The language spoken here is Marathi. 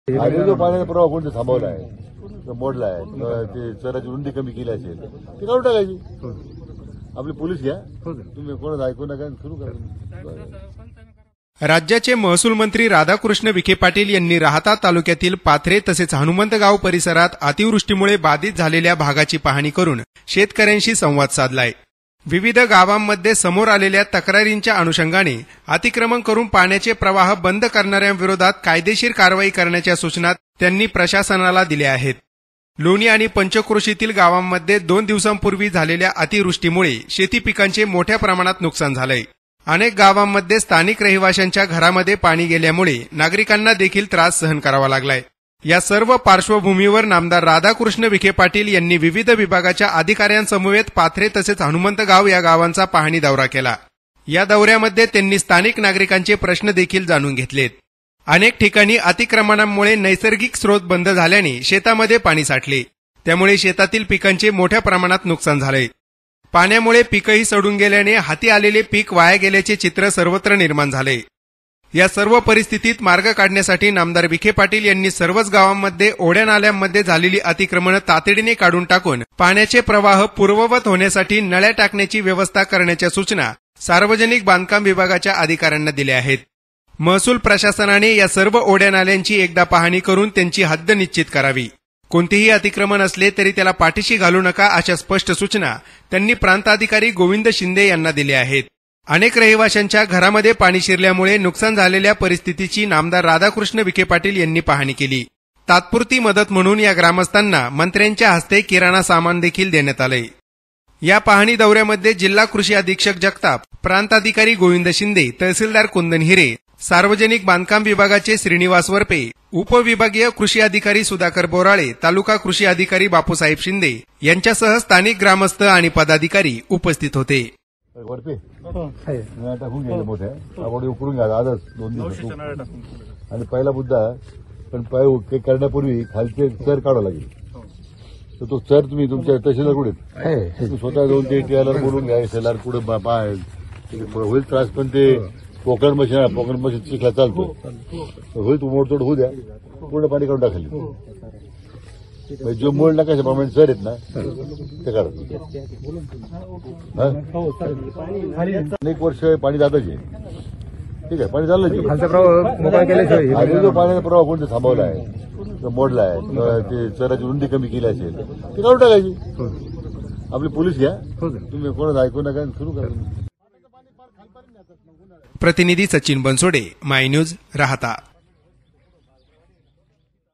आधी जो पाण्याचा प्रवाह कोणते थांबवला आहे, मोडला आहे, ते चराची रुंदी कमी केली असेल ते काढून टाकायची. आपली पोलीस घ्या, तुम्ही कोणाचं ऐकू नका, सुरू करा. राज्याचे महसूल मंत्री राधाकृष्ण विखे पाटील यांनी राहाता तालुक्यातील पाथरे तसेच हनुमंतगाव परिसरात अतिवृष्टीमुळे बाधित झालेल्या भागाची पाहणी करून शेतकऱ्यांशी संवाद साधलाय. विविध गावांमध्ये समोर आलेल्या तक्रारींच्या अनुषंगाने अतिक्रमण करून पाण्याचे प्रवाह बंद करणाऱ्यांविरोधात कायदेशीर कारवाई करण्याच्या सूचना त्यांनी प्रशासनाला दिल्या आहेत. लोणी आणि पंचक्रोशीतील गावांमध्ये 2 दिवसांपूर्वी झालेल्या अतिवृष्टीमुळे शेती पिकांचे मोठ्या प्रमाणात नुकसान झालंय. अनेक गावांमध्ये स्थानिक रहिवाशांच्या घरामध्ये पाणी गेल्यामुळे नागरिकांना देखील त्रास सहन करावा लागलाय. या सर्व पार्श्वभूमीवर नामदार राधाकृष्ण विखे पाटील यांनी विविध विभागाच्या अधिकाऱ्यांसमवेत पाथरे तसेच हनुमंतगाव या गावांचा पाहणी दौरा केला. या दौऱ्यामध्ये त्यांनी स्थानिक नागरिकांचे प्रश्न देखील जाणून घेतलेत. अनेक ठिकाणी अतिक्रमणामुळे नैसर्गिक स्रोत बंद झाल्याने शेतामध्ये पाणी साठले, त्यामुळे शेतातील पिकांचे मोठ्या प्रमाणात नुकसान झाले. पाण्यामुळे पीकही सडून गेल्याने हाती आलेले पीक वाया गेल्याचे चित्र सर्वत्र निर्माण झाले. या सर्व परिस्थितीत मार्ग काढण्यासाठी नामदार विखे पाटील यांनी सर्वच गावांमध्ये ओढ्या नाल्यांमध्ये झालेली अतिक्रमण तातडीने काढून टाकून पाण्याचे प्रवाह पूर्ववत होण्यासाठी नळ्या टाकण्याची व्यवस्था करण्याच्या सूचना सार्वजनिक बांधकाम विभागाच्या अधिकाऱ्यांना दिल्या आहेत. महसूल प्रशासनाने या सर्व ओढ्या नाल्यांची एकदा पाहणी करून त्यांची हद्द निश्चित करावी. कोणतेही अतिक्रमण असले तरी त्याला पाठीशी घालू नका अशा स्पष्ट सूचना त्यांनी प्रांताधिकारी गोविंद शिंदे यांना दिल्या आहेत. अनेक रहिवाशांच्या घरामध्ये पाणी शिरल्यामुळे नुकसान झालेल्या परिस्थितीची नामदार राधाकृष्ण विखे पाटील यांनी पाहणी केली. तात्पुरती मदत म्हणून या ग्रामस्थांना मंत्र्यांच्या हस्ते किराणा सामान देखील देण्यात आले. या पाहणी दौऱ्यामध्ये जिल्हा कृषी अधीक्षक जगताप, प्रांताधिकारी गोविंद शिंदे, तहसीलदार कुंदन हिरे, सार्वजनिक बांधकाम विभागाचे श्रीनिवास वरपे, उपविभागीय कृषी अधिकारी सुधाकर बोराळे, तालुका कृषी अधिकारी बापूसाहेब शिंदे यांच्यासह स्थानिक ग्रामस्थ आणि पदाधिकारी उपस्थित होते. वरपे टाकून घ्यायला मोठ्या आपण उकरून घ्या आजच 2 दिवस. आणि पहिला मुद्दा, पण पाय करण्यापूर्वी खालचे चर काढावं लागेल. तर तो चर तुम्ही तुमच्या तहसीलदार कुठे स्वतः जाऊन ते टीआरआर बोलून घ्या, एसएलआर कुठे पाय होईल त्रास. पण ते पोकळ मशीन चिखला चालतो होईल, तू मोडतोड होऊ द्या, पूर्ण पाणी काढून टाकले. जो मूळ नकाशा प्रमाणे सर आहेत ना ते काढत. अनेक वर्ष पाणी जातच आहे, ठीक आहे, पाणी चाललंच. आधी जो पाण्याचा प्रवाह कोणते थांबवला आहे, मोडला आहे, ते चराची रुंदी कमी केली असेल ते काढून टाकायची. आपली पोलीस घ्या, तुम्ही कोणाचं ऐकू नका, सुरू करा. प्रतिनिधी Sachin Bansode, my news, Rahata.